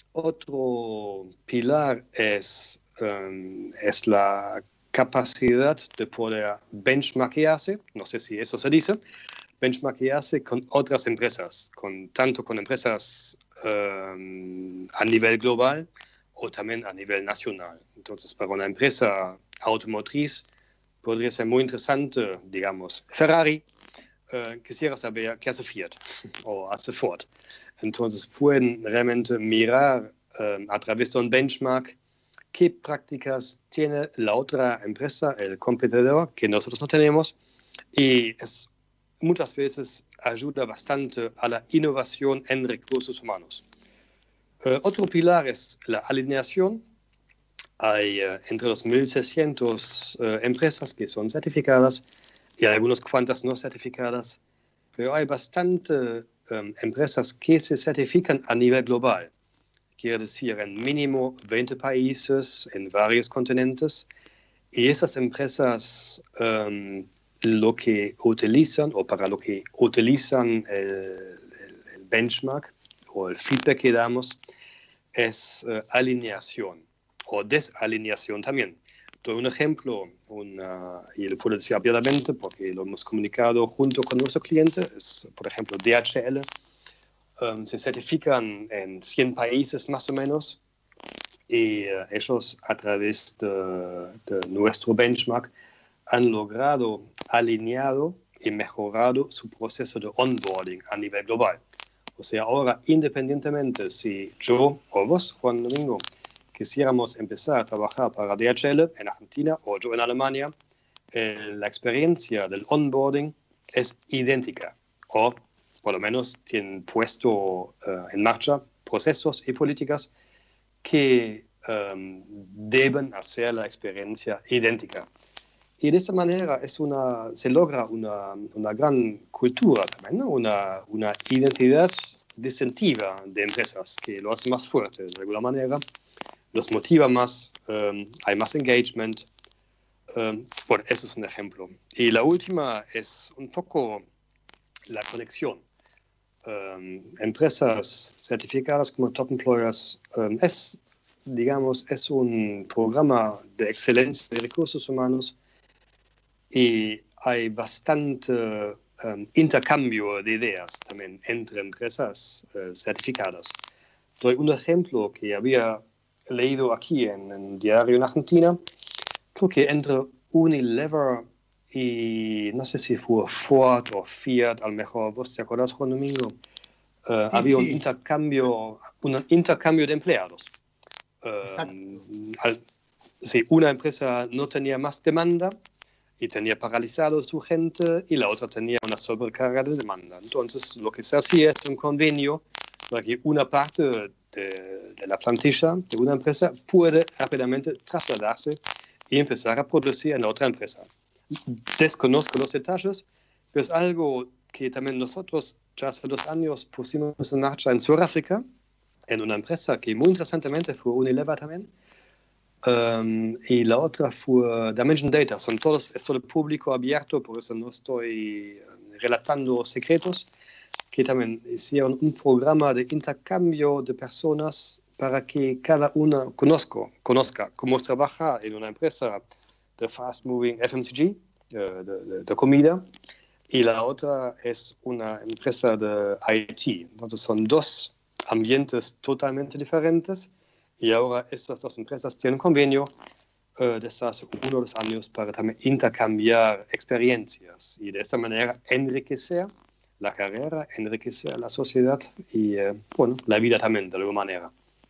otro pilar es, um, es la capacidad de poder benchmarkearse, no sé si eso se dice, benchmarkearse con otras empresas, con, tanto con empresas um, a nivel global o también a nivel nacional. Entonces, para una empresa automotriz podría ser muy interesante, digamos, Ferrari, eh, quisiera saber qué hace Fiat o hace Ford. Entonces pueden realmente mirar eh, a través de un benchmark qué prácticas tiene la otra empresa, el competidor, que nosotros no tenemos, y es, muchas veces ayuda bastante a la innovación en recursos humanos. Uh, otro pilar es la alineación. Hay uh, entre los mil seiscientas uh, empresas que son certificadas y algunas cuantas no certificadas, pero hay bastantes um, empresas que se certifican a nivel global. Quiere decir, en mínimo veinte países, en varios continentes, y esas empresas um, lo que utilizan, o para lo que utilizan el, el, el benchmark o el feedback que damos, es uh, alineación o desalineación también. Doy un ejemplo, una, y lo puedo decir abiertamente porque lo hemos comunicado junto con nuestro cliente, es, por ejemplo, D H L. Um, se certifican en cien países más o menos, y uh, ellos a través de, de nuestro benchmark han logrado alineado y mejorado su proceso de onboarding a nivel global. O sea, ahora, independientemente si yo o vos, Juan Domingo, quisiéramos empezar a trabajar para D H L en Argentina o yo en Alemania, eh, la experiencia del onboarding es idéntica, o por lo menos tienen puesto uh, en marcha procesos y políticas que um, deben hacer la experiencia idéntica. Y de esta manera es una, se logra una, una gran cultura también, ¿no? una, una identidad distintiva de empresas que lo hace más fuerte de alguna manera, los motiva más, um, hay más engagement. Um, bueno, eso es un ejemplo. Y la última es un poco la conexión. Um, empresas certificadas como Top Employers um, es, digamos, es un programa de excelencia de recursos humanos, y hay bastante um, intercambio de ideas también entre empresas uh, certificadas. Doy un ejemplo que había leído aquí en un diario en Argentina. Creo que entre Unilever y no sé si fue Ford o Fiat, a lo mejor vos te acordás, Juan Domingo, uh, sí, había sí. un intercambio, un intercambio de empleados. Uh, al, sí, una empresa no tenía más demanda y tenía paralizado su gente, y la otra tenía una sobrecarga de demanda. Entonces, lo que se hacía es un convenio para que una parte de, de la plantilla de una empresa puede rápidamente trasladarse y empezar a producir en la otra empresa. Desconozco los detalles, pero es algo que también nosotros ya hace dos años pusimos en marcha en Sudáfrica, en una empresa que muy interesantemente fue Unilever también. Um, y la otra fue Dimension Data. Son todos, es todo público abierto, por eso no estoy relatando secretos, que también hicieron un programa de intercambio de personas para que cada una conozca, conozca cómo trabaja en una empresa de fast moving F M C G, de, de, de comida, y la otra es una empresa de I T. Entonces son dos ambientes totalmente diferentes. Y ahora estas dos empresas tienen un convenio uh, desde hace uno o dos años para también intercambiar experiencias y de esta manera enriquecer la carrera, enriquecer la sociedad y uh, bueno, la vida también de alguna manera.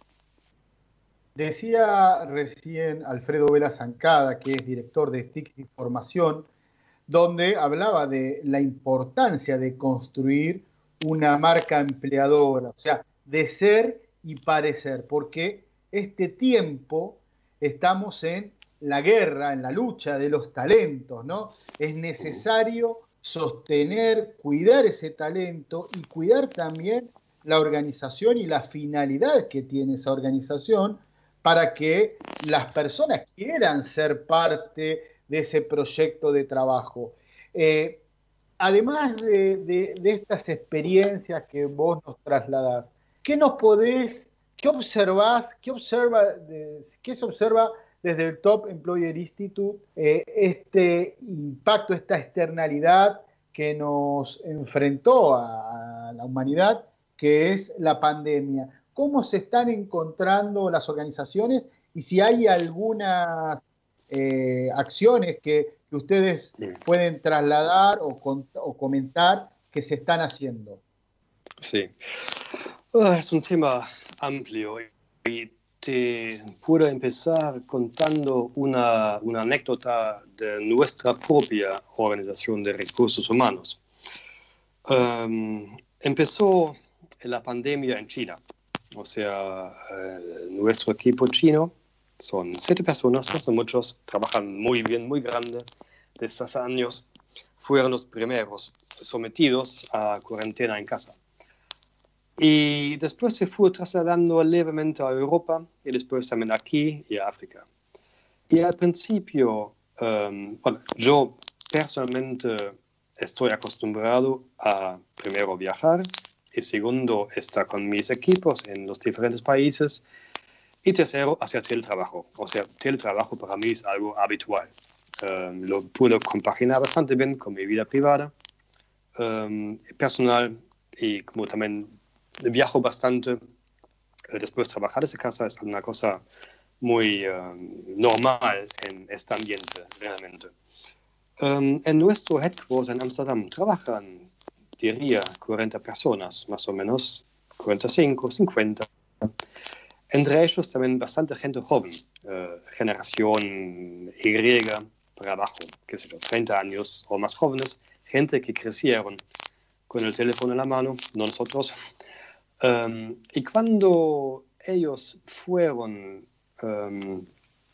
Decía recién Alfredo Vela Zancada, que es director de T I C Información, donde hablaba de la importancia de construir una marca empleadora, o sea, de ser y parecer, porque este tiempo estamos en la guerra, en la lucha de los talentos, ¿no? Es necesario sostener, cuidar ese talento y cuidar también la organización y la finalidad que tiene esa organización para que las personas quieran ser parte de ese proyecto de trabajo. Eh, además de, de, de estas experiencias que vos nos trasladás, ¿qué nos podés ¿Qué observas, qué, observa de, qué se observa desde el Top Employer Institute, eh, este impacto, esta externalidad que nos enfrentó a, a la humanidad, que es la pandemia? ¿Cómo se están encontrando las organizaciones y si hay algunas eh, acciones que, que ustedes pueden trasladar o, con, o comentar que se están haciendo? Sí, uh, es un tema amplio y te puedo empezar contando una, una anécdota de nuestra propia organización de recursos humanos. Um, empezó la pandemia en China, o sea, eh, nuestro equipo chino son siete personas, no son muchos, trabajan muy bien, muy grande de estos años, fueron los primeros sometidos a cuarentena en casa. Y después se fue trasladando levemente a Europa y después también aquí y a África. Y al principio, um, bueno, yo personalmente estoy acostumbrado a primero viajar y segundo estar con mis equipos en los diferentes países y tercero hacer teletrabajo. O sea, teletrabajo para mí es algo habitual. Um, lo puedo compaginar bastante bien con mi vida privada, um, personal y como también viajo bastante. Después trabajar desde casa es una cosa muy um, normal en este ambiente, realmente. Um, en nuestro headquarter en Amsterdam trabajan, diría, cuarenta personas, más o menos, cuarenta y cinco, cincuenta. Entre ellos también bastante gente joven, uh, generación Y para abajo, qué sé yo, treinta años o más jóvenes, gente que crecieron con el teléfono en la mano, no nosotros. Um, y cuando ellos fueron um,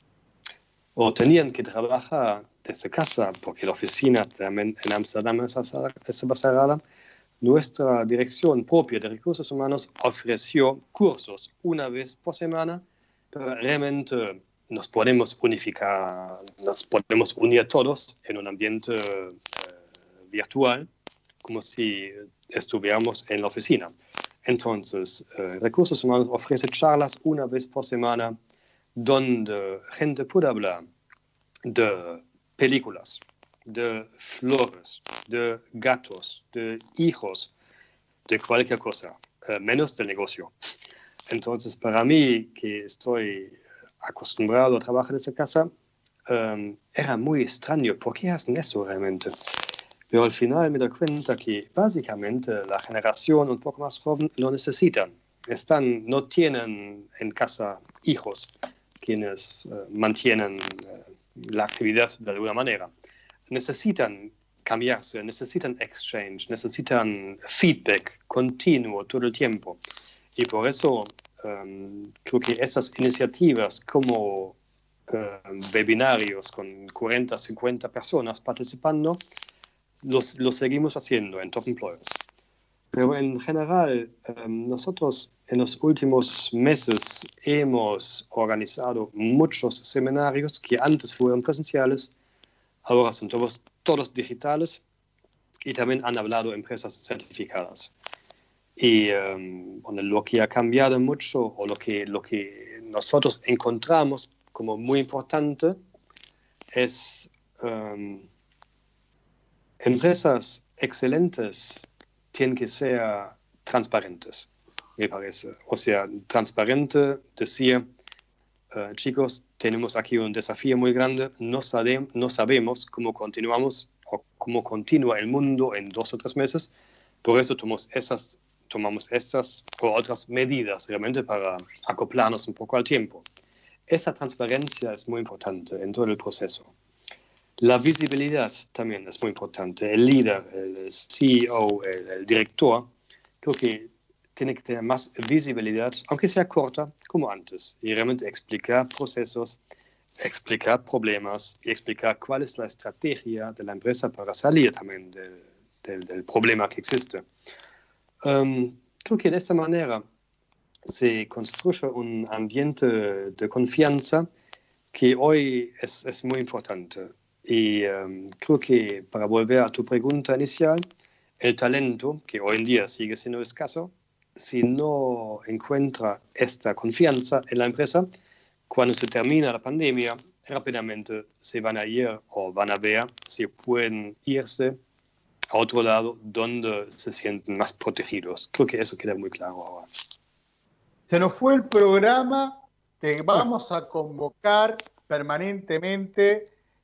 o tenían que trabajar desde casa, porque la oficina también en Amsterdam estaba cerrada, nuestra dirección propia de recursos humanos ofreció cursos una vez por semana, pero realmente nos podemos unificar, nos podemos unir todos en un ambiente eh, virtual, como si estuviéramos en la oficina. Entonces, eh, Recursos Humanos ofrece charlas una vez por semana donde gente puede hablar de películas, de flores, de gatos, de hijos, de cualquier cosa, eh, menos del negocio. Entonces, para mí, que estoy acostumbrado a trabajar desde casa, um, era muy extraño. ¿Por qué hacen eso realmente? Pero al final me doy cuenta que básicamente la generación un poco más joven lo necesitan. Están, no tienen en casa hijos quienes uh, mantienen uh, la actividad de alguna manera. Necesitan cambiarse, necesitan exchange, necesitan feedback continuo todo el tiempo. Y por eso um, creo que esas iniciativas como uh, webinarios con cuarenta, cincuenta personas participando, los, los seguimos haciendo en Top Employers. Pero en general, um, nosotros en los últimos meses hemos organizado muchos seminarios que antes fueron presenciales, ahora son todos, todos digitales y también han hablado empresas certificadas. Y um, bueno, lo que ha cambiado mucho o lo que, lo que nosotros encontramos como muy importante es um, empresas excelentes tienen que ser transparentes, me parece. O sea, transparente, decir, uh, chicos, tenemos aquí un desafío muy grande, no, sabe, no sabemos cómo continuamos o cómo continúa el mundo en dos o tres meses, por eso tomamos esas, tomamos estas o otras medidas realmente para acoplarnos un poco al tiempo. Esa transparencia es muy importante en todo el proceso. La visibilidad también es muy importante. El líder, el C E O, el, el director, creo que tiene que tener más visibilidad, aunque sea corta, como antes, y realmente explicar procesos, explicar problemas y explicar cuál es la estrategia de la empresa para salir también del, del, del problema que existe. Um, creo que de esta manera se construye un ambiente de confianza que hoy es, es muy importante. Y um, creo que para volver a tu pregunta inicial, el talento, que hoy en día sigue siendo escaso, si no encuentra esta confianza en la empresa, cuando se termina la pandemia, rápidamente se van a ir o van a ver si pueden irse a otro lado donde se sienten más protegidos. Creo que eso queda muy claro ahora. Se nos fue el programa, te vamos a convocar permanentemente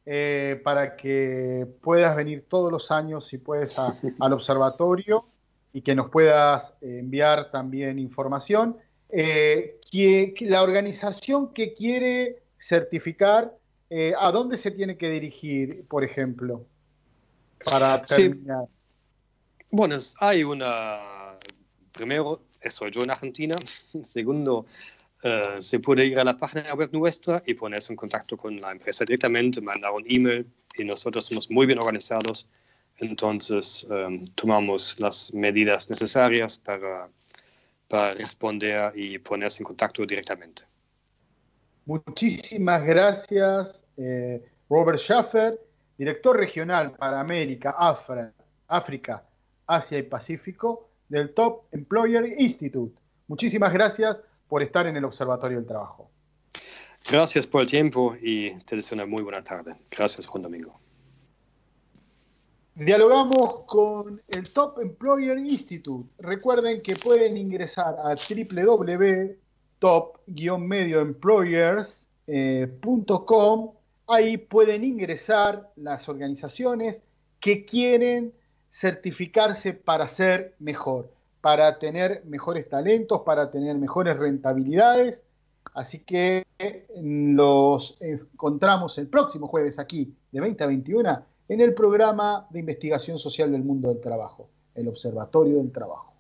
eh, para que puedas venir todos los años, si puedes, a- al observatorio y que nos puedas eh, enviar también información. Eh, que, que la organización que quiere certificar, eh, ¿a dónde se tiene que dirigir, por ejemplo, para Sí. terminar? Bueno, es- hay una... Primero, estoy yo en Argentina. Segundo, eh, se puede ir a la página web nuestra y ponerse en contacto con la empresa directamente, mandar un email y nosotros somos muy bien organizados. Entonces, eh, tomamos las medidas necesarias para, para responder y ponerse en contacto directamente. Muchísimas gracias, eh, Robert Schaffer, director regional para América, Afra- África, Asia y Pacífico del Top Employer Institute. Muchísimas gracias por estar en el Observatorio del Trabajo. Gracias por el tiempo y te deseo una muy buena tarde. Gracias, Juan Domingo. Dialogamos con el Top Employer Institute. Recuerden que pueden ingresar a w w w punto top medio employers punto com. Ahí pueden ingresar las organizaciones que quieren certificarse para ser mejor, para tener mejores talentos, para tener mejores rentabilidades. Así que los encontramos el próximo jueves aquí de veinte a veintiuna en el programa de investigación social del mundo del trabajo, el Observatorio del Trabajo.